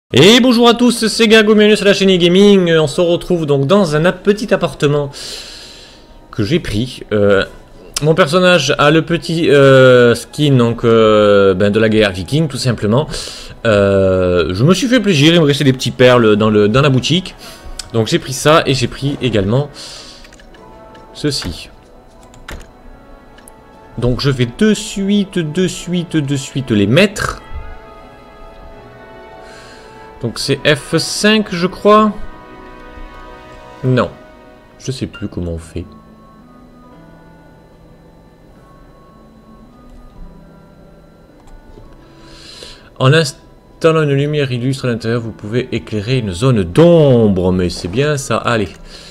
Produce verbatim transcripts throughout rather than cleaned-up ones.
Et bonjour à tous, c'est Gago, bienvenue sur la chaîne e-gaming. On se retrouve donc dans un petit appartement que j'ai pris. Euh, mon personnage a le petit euh, skin donc, euh, ben, de la guerre viking, tout simplement. Euh, je me suis fait plaisir, il me restait des petits perles dans, le, dans la boutique. Donc j'ai pris ça et j'ai pris également ceci. Donc je vais de suite, de suite, de suite les mettre. Donc c'est F cinq je crois. Non. Je sais plus comment on fait. En installant une lumière illustre à l'intérieur, vous pouvez éclairer une zone d'ombre. Mais c'est bien ça. Allez.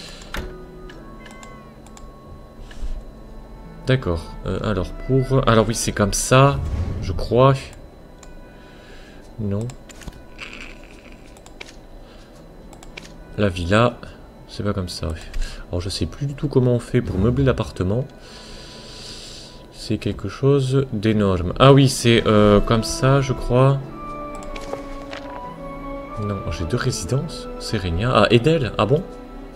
D'accord. Euh, alors pour... Alors oui c'est comme ça. Je crois. Non. La villa, c'est pas comme ça. Alors je sais plus du tout comment on fait pour meubler l'appartement. C'est quelque chose d'énorme. Ah oui, c'est euh, comme ça, je crois. Non, j'ai deux résidences. Serenia. Ah, Edel. Ah bon?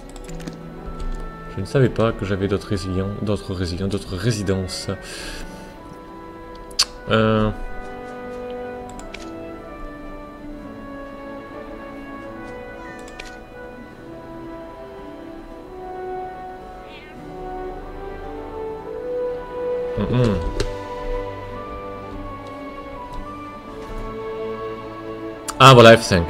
Je ne savais pas que j'avais d'autres résilients, d'autres résilients, d'autres résidences. Euh... Mmh. Ah voilà F cinq.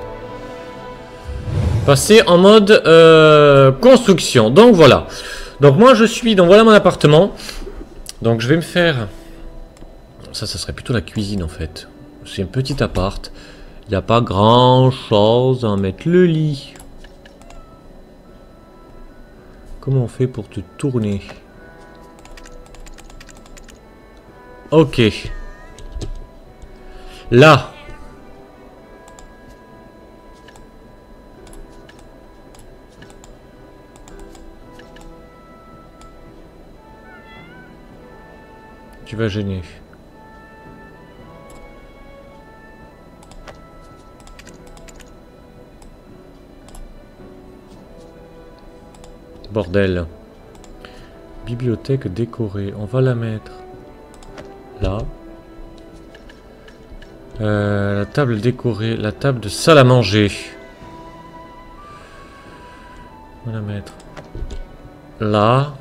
Passer en mode euh, construction. Donc voilà. Donc moi je suis. Donc voilà mon appartement. Donc je vais me faire. Ça, ça serait plutôt la cuisine en fait. C'est un petit appart. Il n'y a pas grand chose à mettre. Le lit. Comment on fait pour te tourner? Ok. Là. Tu vas gêner. Bordel. Bibliothèque décorée. On va la mettre. Là. Euh, la table décorée. La table de salle à manger. On va la mettre. Là.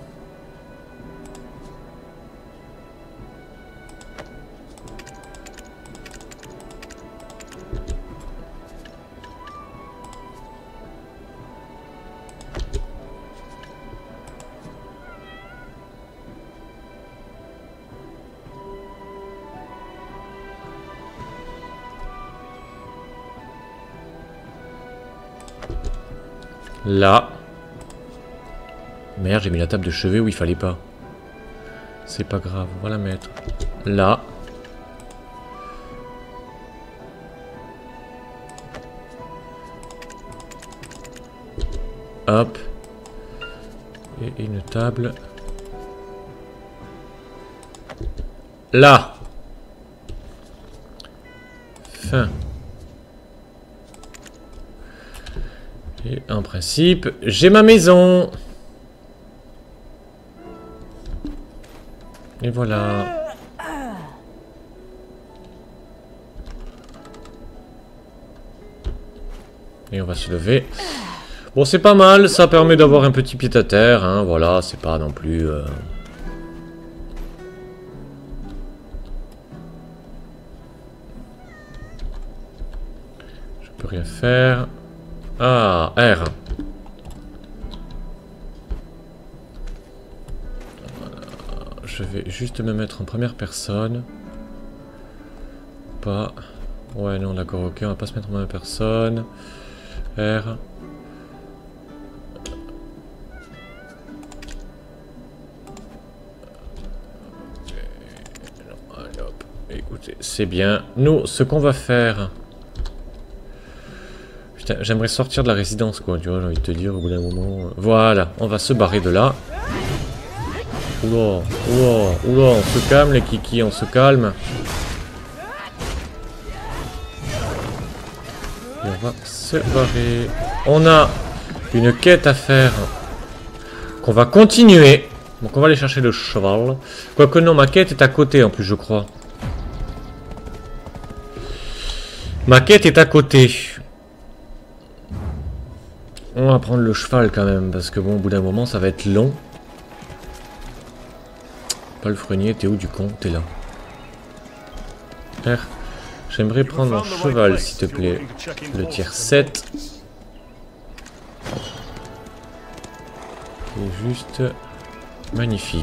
Là. Merde, j'ai mis la table de chevet où il fallait pas. C'est pas grave, on va la mettre. Là. Hop. Et une table. Là. Fin. Et en principe, j'ai ma maison. Et voilà. Et on va se lever. Bon, c'est pas mal. Ça permet d'avoir un petit pied à terre. Hein, voilà, c'est pas non plus... Euh... Je peux rien faire. Ah, R. Je vais juste me mettre en première personne. Pas. Ouais, non, d'accord, ok, on va pas se mettre en première personne. R. Allez, hop. Écoutez, c'est bien. Nous, ce qu'on va faire... J'aimerais sortir de la résidence, quoi, tu vois, j'ai envie de te dire, au bout d'un moment... Voilà, on va se barrer de là. Oula, oula, oula, on se calme, les kikis, on se calme. Et on va se barrer. On a une quête à faire qu'on va continuer. Donc on va aller chercher le cheval. Quoique non, ma quête est à côté en plus, je crois. Ma quête est à côté. On va prendre le cheval quand même, parce que bon, au bout d'un moment, ça va être long. Pas le frenier, t'es où du con? T'es là. R. J'aimerais prendre un cheval, s'il te plaît. Le tiers sept. C'est juste magnifique.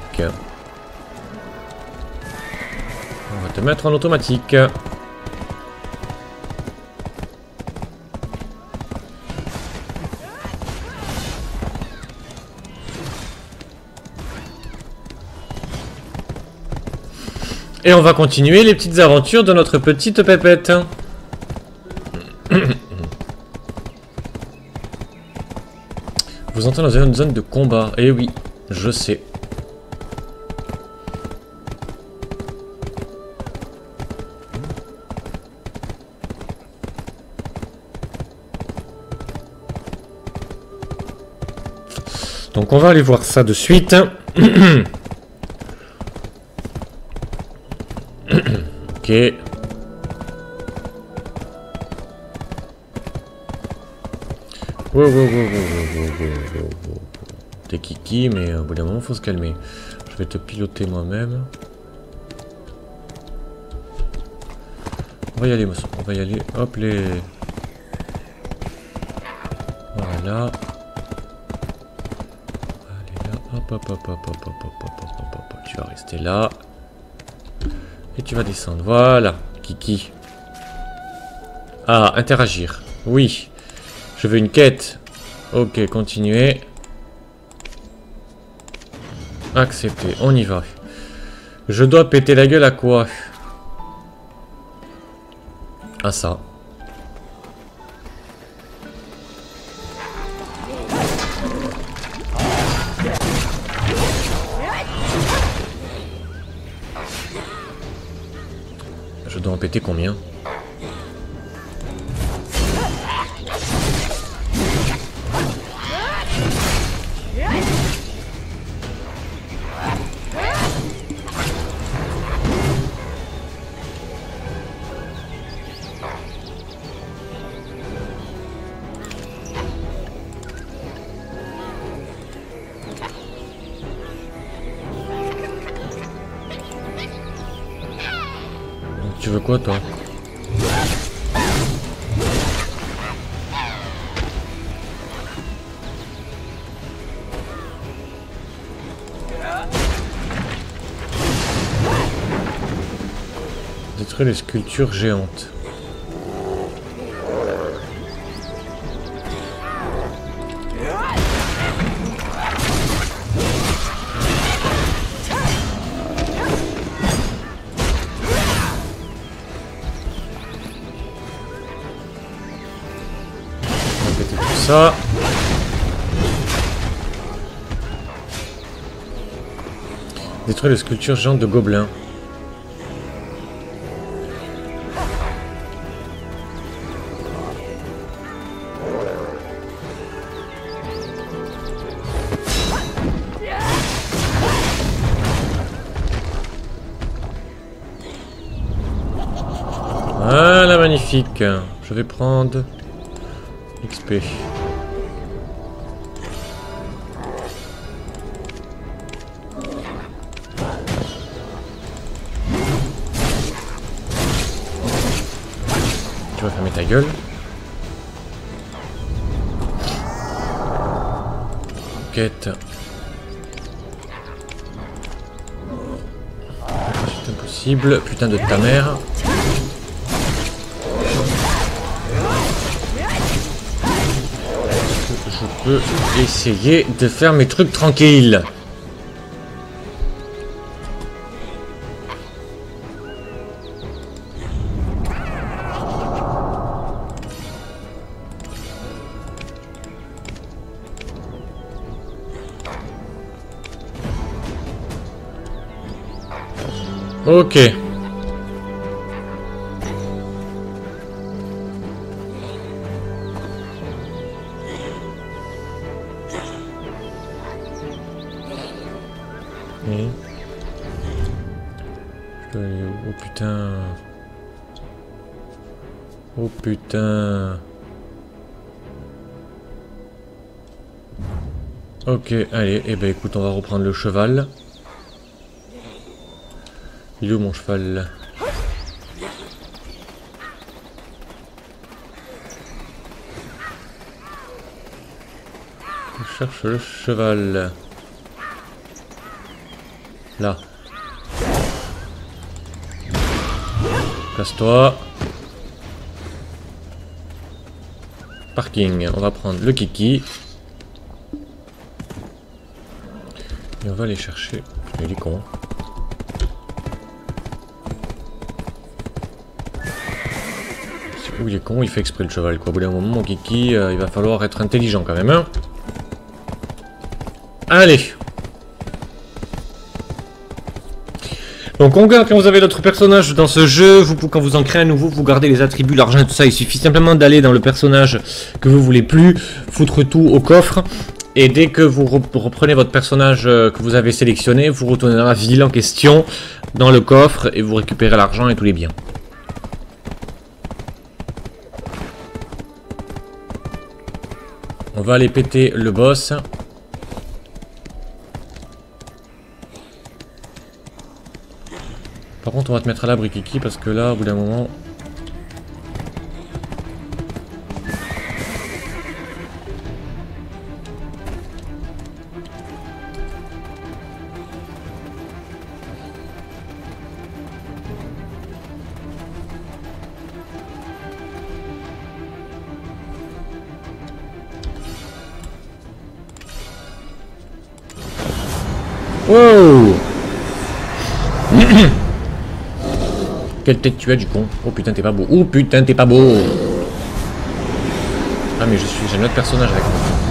On va te mettre en automatique. Et on va continuer les petites aventures de notre petite pépette. Vous entrez dans une zone de combat. Eh oui, je sais. Donc on va aller voir ça de suite. Ok. Wow, wow, wow, wow, wow, wow, wow, wow. T'es kiki, mais au bout d'un moment, faut se calmer. Je vais te piloter moi-même. On va y aller, on va y aller. Hop, les... Voilà. Allez là. Hop, hop, hop, hop, hop, hop, hop, hop, hop, hop, hop. Tu vas rester là. Et tu vas descendre. Voilà, Kiki. Ah, interagir. Oui. Je veux une quête. Ok, continuer. Accepter. On y va. Je dois péter la gueule à quoi? À ça. Je dois en péter combien? Tu veux quoi, toi? Détruire les sculptures géantes. Ça. Détruire les sculptures géantes de gobelins. Voilà, magnifique. Je vais prendre X P. Tu vas fermer ta gueule. Quête. C'est impossible. Putain de ta mère. Je peux essayer de faire mes trucs tranquilles. Ok. Et... Je dois aller où? Oh putain. Oh putain. Ok, allez, et eh ben écoute, on va reprendre le cheval. Il est où mon cheval? Je cherche le cheval. Là. Casse-toi. Parking, on va prendre le kiki. Et on va aller chercher. Il est con. Ouh, il est con, il fait exprès le cheval quoi. Au bout d'un moment, mon kiki, euh, il va falloir être intelligent quand même. Hein. Allez. Donc on garde, quand vous avez d'autres personnages dans ce jeu, vous, quand vous en créez un nouveau, vous gardez les attributs, l'argent et tout ça. Il suffit simplement d'aller dans le personnage que vous voulez plus, foutre tout au coffre. Et dès que vous reprenez votre personnage que vous avez sélectionné, vous retournez dans la ville en question, dans le coffre, et vous récupérez l'argent et tous les biens. On va aller péter le boss. Par contre, on va te mettre à l'abri, Kiki, parce que là, au bout d'un moment... Wow. Quelle tête tu as du con. Oh putain t'es pas beau. Oh putain t'es pas beau. Ah mais je suis... j'ai un autre personnage avec moi.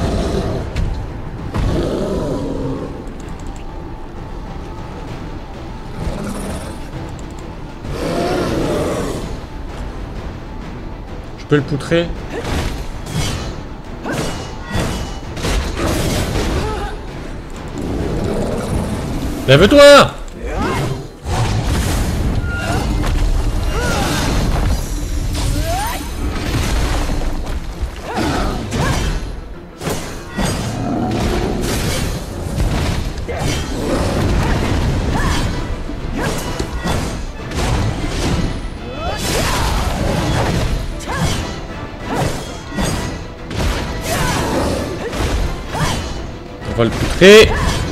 Je peux le poutrer? Lève-toi! On va le poutrer.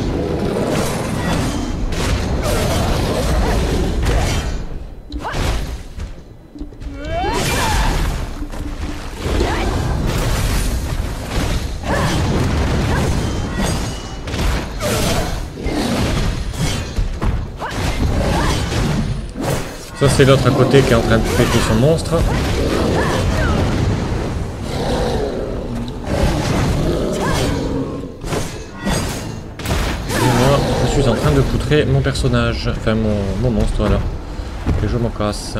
Ça c'est l'autre à côté qui est en train de péter son monstre. Et moi, je suis en train de poutrer mon personnage, enfin mon, mon monstre là. Et je m'en casse.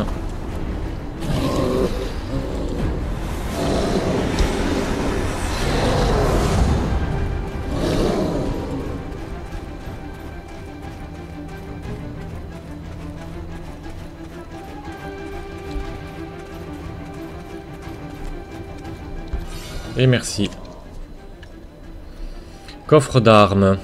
Et merci. Coffre d'armes.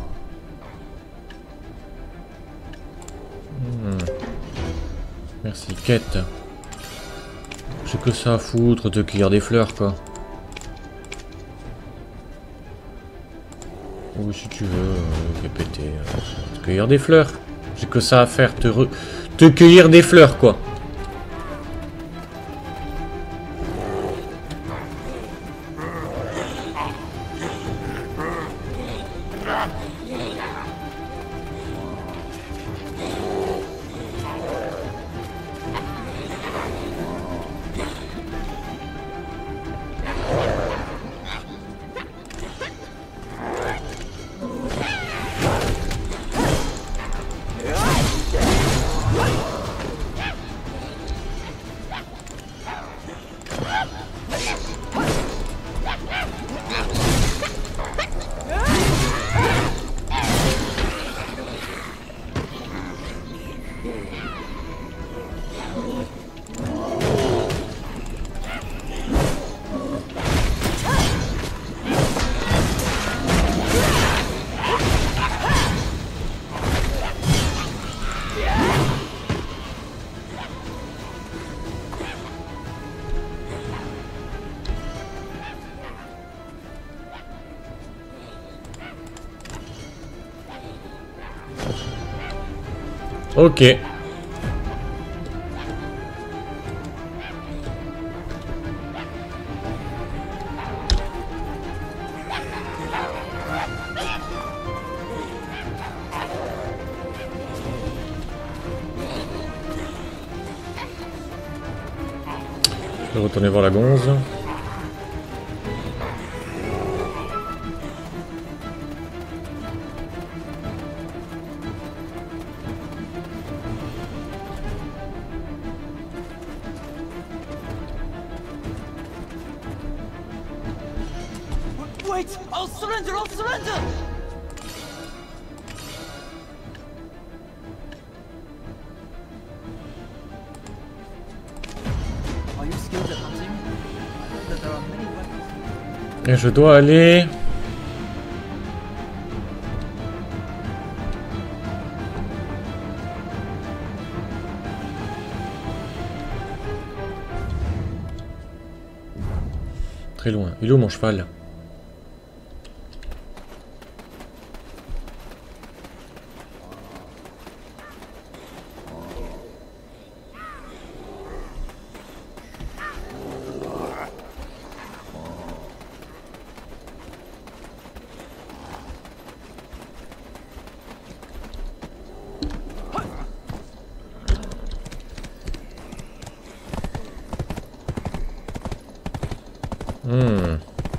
Hmm. Merci. Quête. J'ai que ça à foutre de cueillir des fleurs, quoi. Ou si tu veux, euh, répéter. Euh, te cueillir des fleurs. J'ai que ça à faire. Te, re... te cueillir des fleurs, quoi. Ok. Je vais retourner voir la gonze. Wait! I'll surrender! I'll surrender! Are you skilled at hunting? I know that there are many weapons. Et je dois aller... Très loin. Il est où mon cheval? Hmm.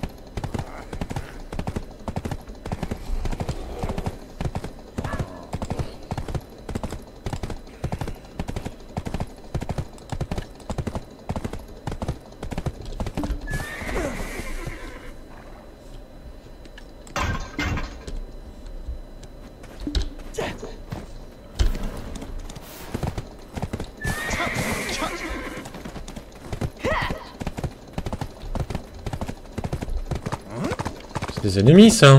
C'est des ennemis, ça.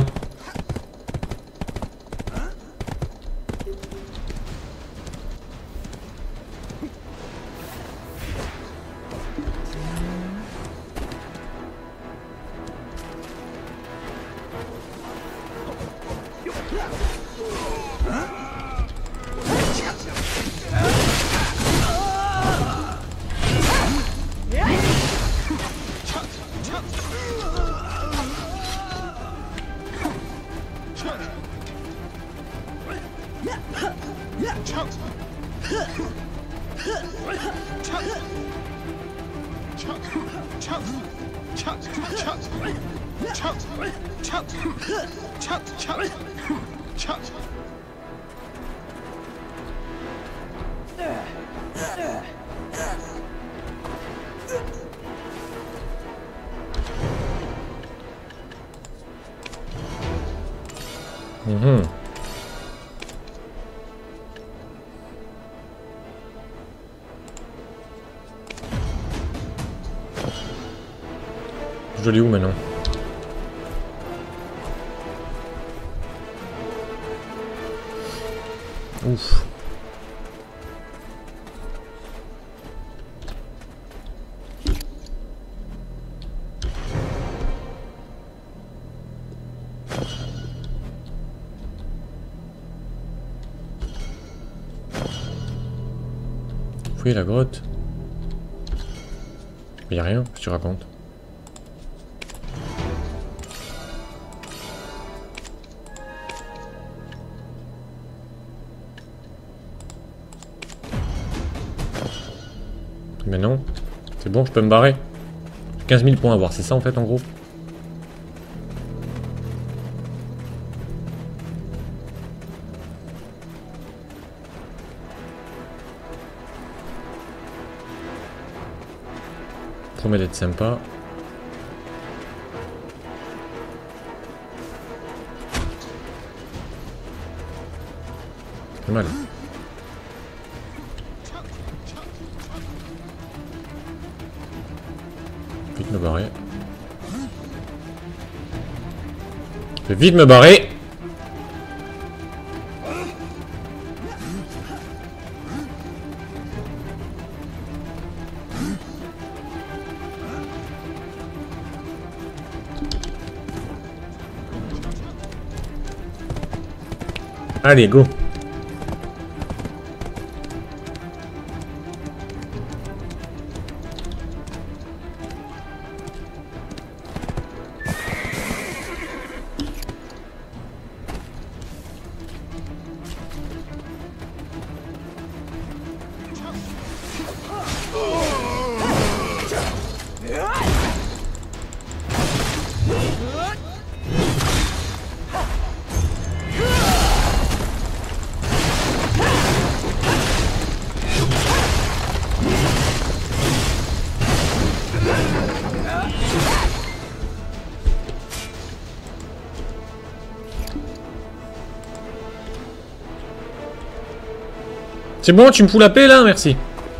Mhm. Je l'ai où maintenant? Ouf. Fouiller la grotte. Mais y a rien, qu'est-ce que tu racontes? Mais non, c'est bon, je peux me barrer. quinze mille points à voir, c'est ça en fait en gros. Promet d'être sympa. C'est mal. Vite me barrer. Je vais vite me barrer. Allez, go. C'est bon, tu me fous la paix là, merci.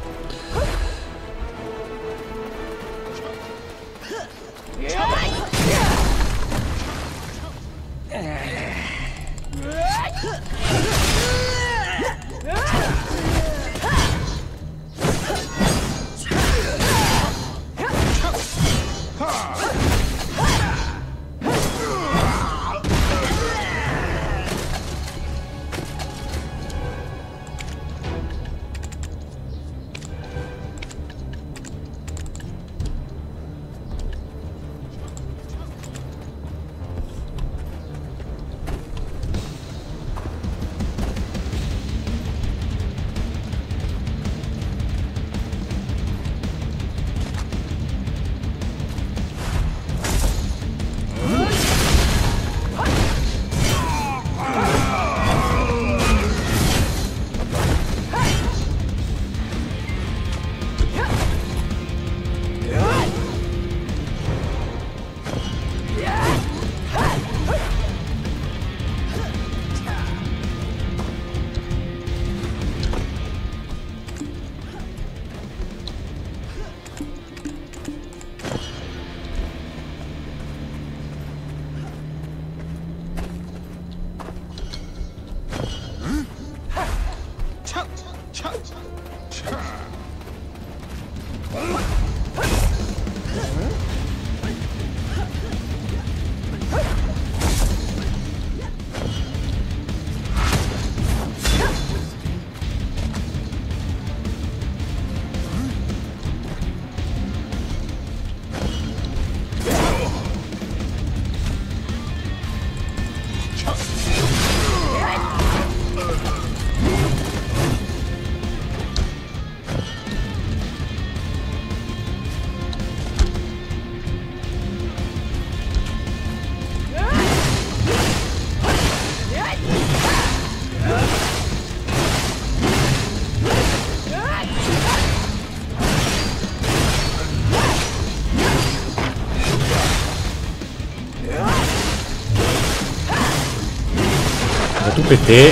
Tout péter.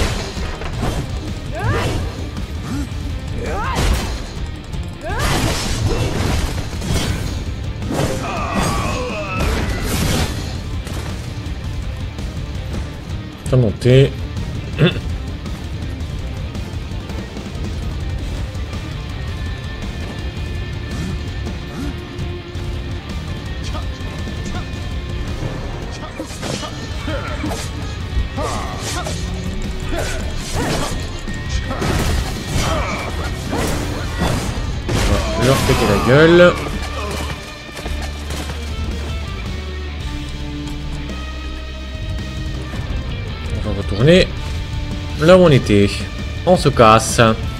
Ça monter. Leur péter la gueule. On va retourner là où on était. On se casse.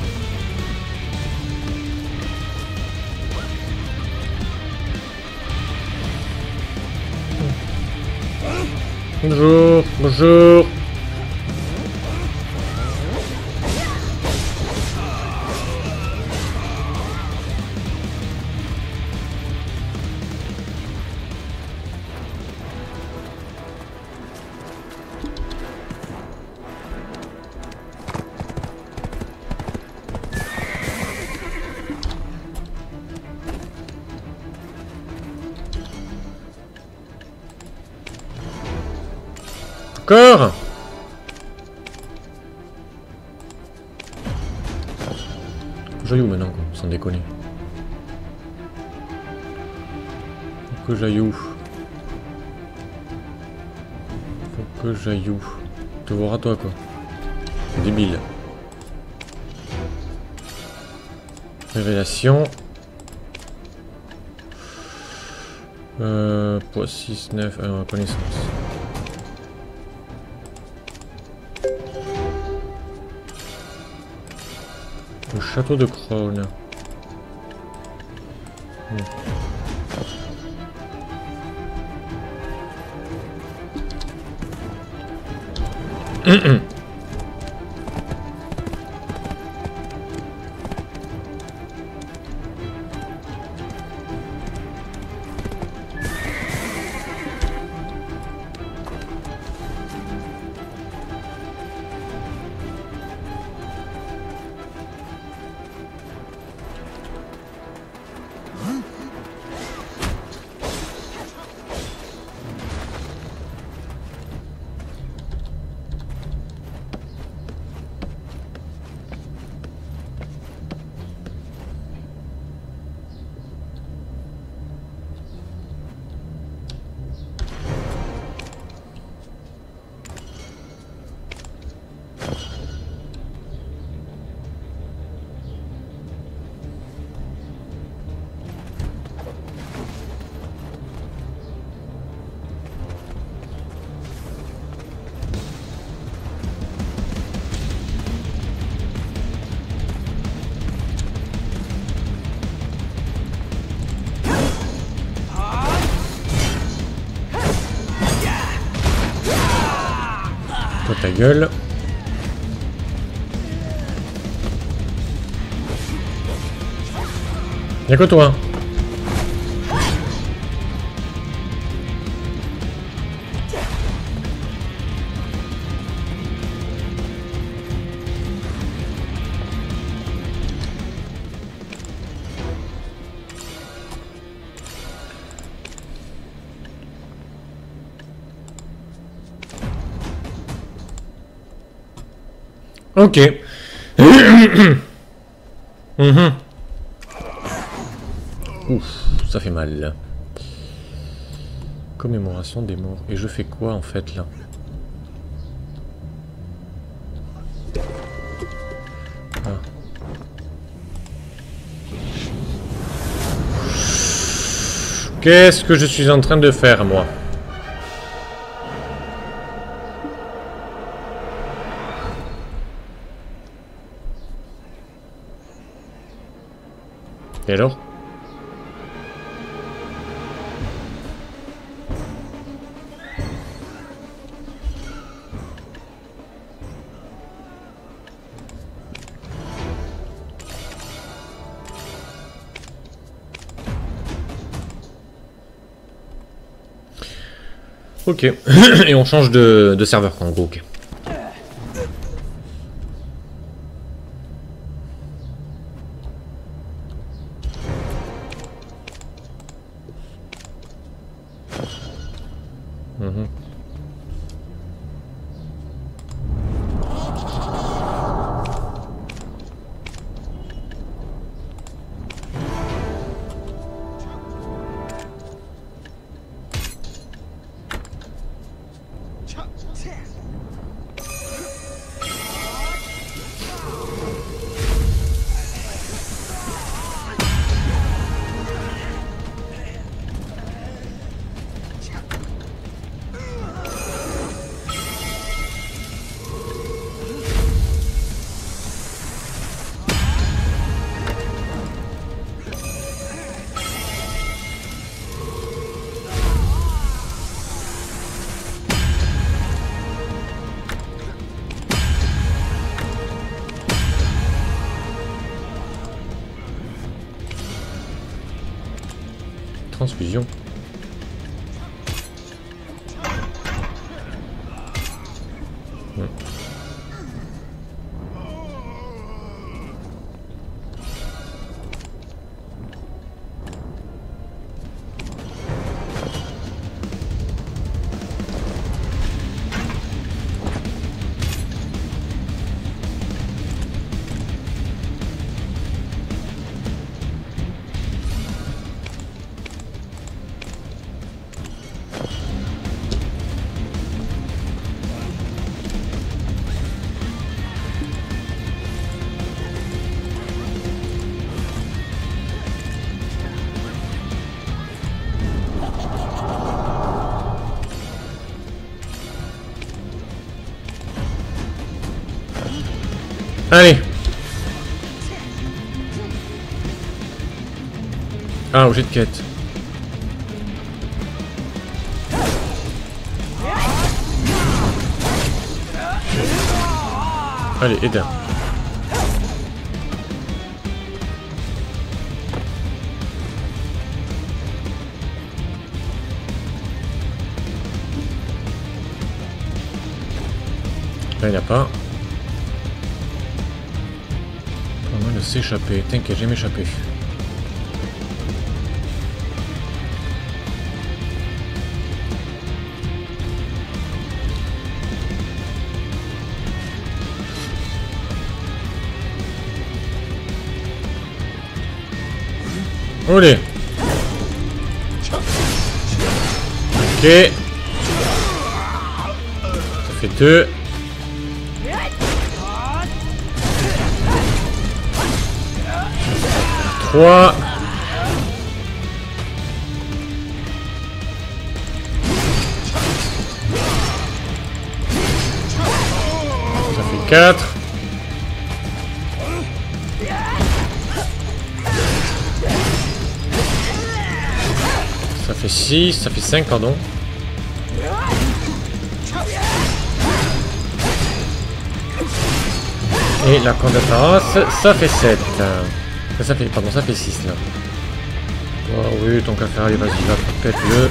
Bonjour, bonjour. Encore. Faut que j'aille où maintenant, quoi, sans déconner. Faut que j'aille où? Faut que j'aille où? Te voir à toi, quoi. Débile. Révélation. Euh, poids six, neuf, euh, connaissance. Le château de Crown. Hmm. gueule. Y'a que toi. Ok. Mhm. Ouf, ça fait mal. Commémoration des morts. Et je fais quoi en fait là? Ah. Qu'est-ce que je suis en train de faire moi? Et alors? Ok. Et on change de, de serveur en gros. Ok. Mhm. Transfusion. Hmm. Allez. Ah, objet de quête. Allez, aide. Là, il n'y a pas. Comment de s'échapper? T'inquiète, j'ai m'échapper. Olé. Ok. Ça fait deux. Trois. Ça fait quatre. Ça fait six, ça fait cinq, pardon. Et la corde de Taras, ça fait sept. Ça fait, pardon, ça fait six là. Oh oui, tant qu'à faire, allez, vas-y, va, pète-le.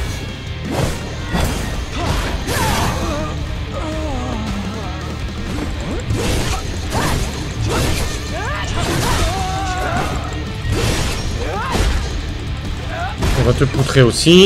On va te poutrer aussi.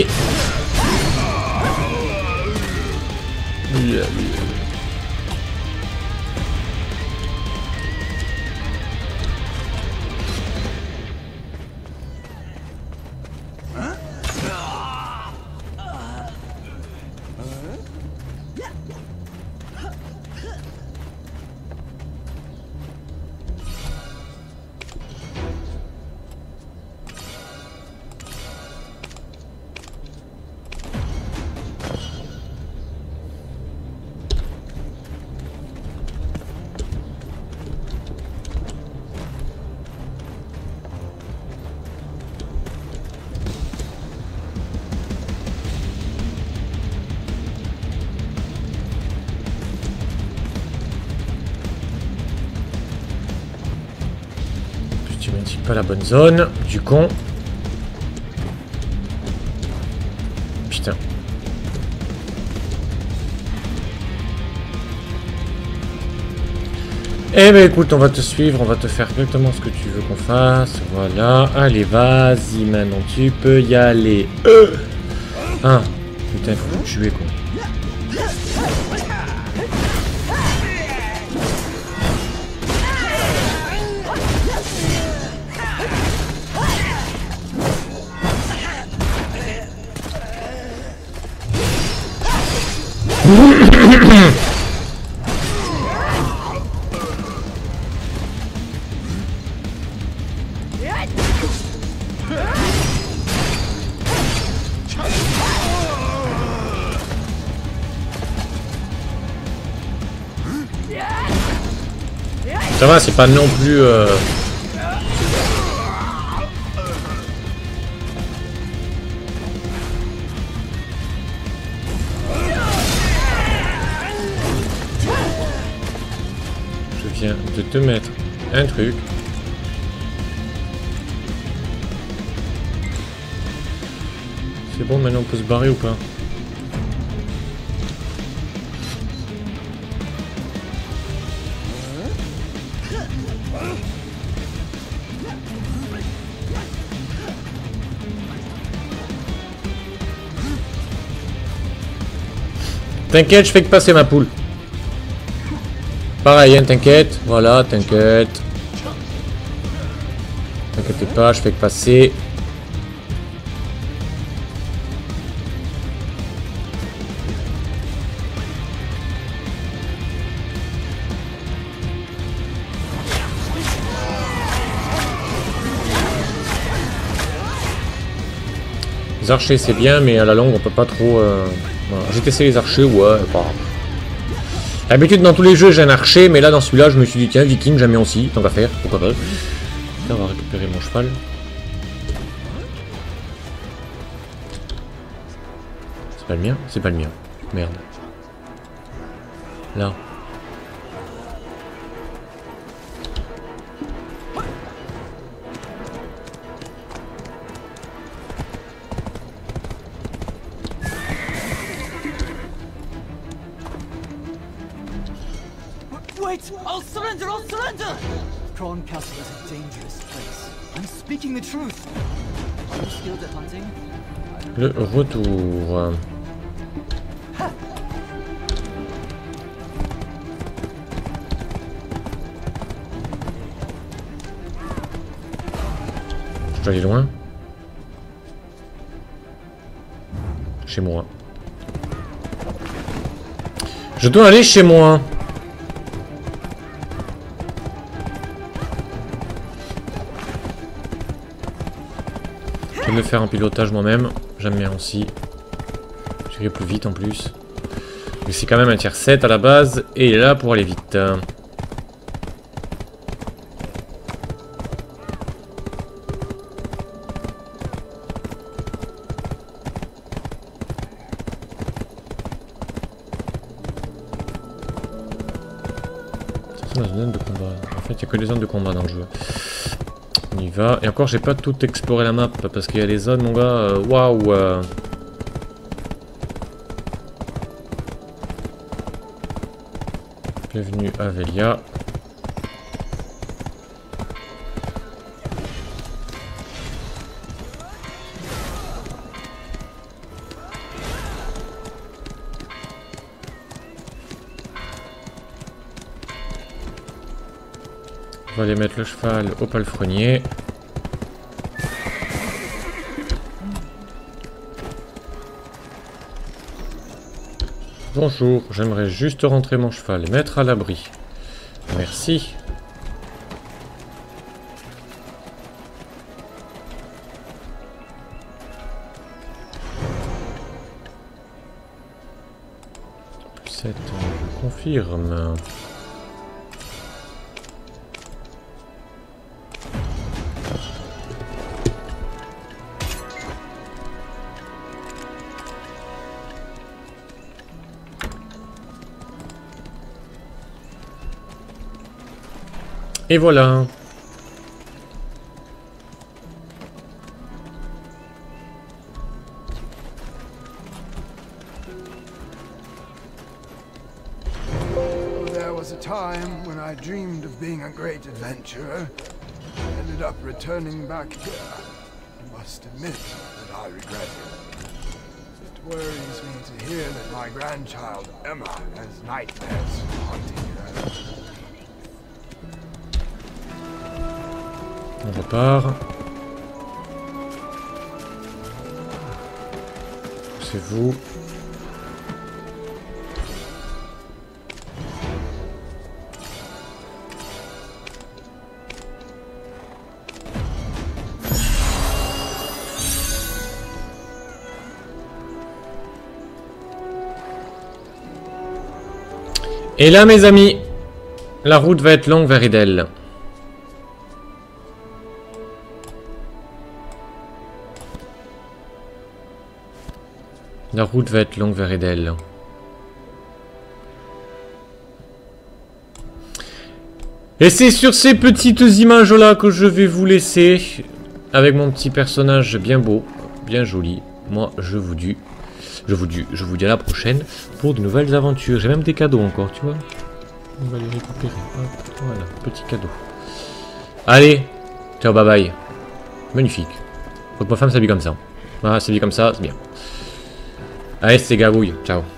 Tu m'indiques pas la bonne zone, du con. Putain. Eh ben écoute, on va te suivre, on va te faire exactement ce que tu veux qu'on fasse. Voilà, allez, vas-y, maintenant tu peux y aller. Euh ah, putain, il faut le tuer, quoi. Ça va, c'est pas non plus... Euh... Je viens de te mettre un truc. C'est bon, maintenant on peut se barrer ou pas? T'inquiète, je fais que passer ma poule. Pareil, hein, t'inquiète. Voilà, t'inquiète. T'inquiète pas, je fais que passer. Les archers c'est bien, mais à la longue on peut pas trop... Euh... Voilà. J'ai testé les archers, ouais, pas... D'habitude dans tous les jeux j'ai un archer, mais là dans celui-là je me suis dit tiens viking j'aime bien aussi, tant qu'à faire, pourquoi pas. On va récupérer mon cheval. C'est pas le mien? C'est pas le mien. Merde. Là. Wait! I'll surrender! I'll surrender! Prawn Castle is a dangerous place. I'm speaking the truth. Are you skilled at hunting? Le retour. Je dois aller loin. Chez moi. Je dois aller chez moi. Je vais me faire un pilotage moi-même. J'aime bien aussi. J'irai plus vite en plus. Mais c'est quand même un tier sept à la base. Et il est là pour aller vite. Dans une zone de combat. En fait, il n'y a que les zones de combat dans le jeu. On y va. Et encore, j'ai pas tout exploré la map parce qu'il y a des zones, mon gars. Waouh! Euh, Bienvenue à Velia. On va aller mettre le cheval au palefrenier. Bonjour, j'aimerais juste rentrer mon cheval et mettre à l'abri. Merci. sept, je confirme. Et voilà. There was a time when I dreamed of being a great adventurer. I ended up returning back here. I must admit that I regret it. It worries me to hear that my grandchild Emma has nightmares haunting her. On repart. C'est vous. Et là, mes amis, la route va être longue vers Idel. La route va être longue vers Idel. Et c'est sur ces petites images-là que je vais vous laisser. Avec mon petit personnage bien beau, bien joli. Moi, je vous dis... Je vous dis, je vous dis à la prochaine pour de nouvelles aventures. J'ai même des cadeaux encore, tu vois. On va les récupérer. Hop, voilà, petit cadeau. Allez, ciao, bye bye. Magnifique. Faut que ma femme s'habille comme ça. Voilà, s'habille comme ça, c'est bien. Allez, c'est gabouille. Ciao.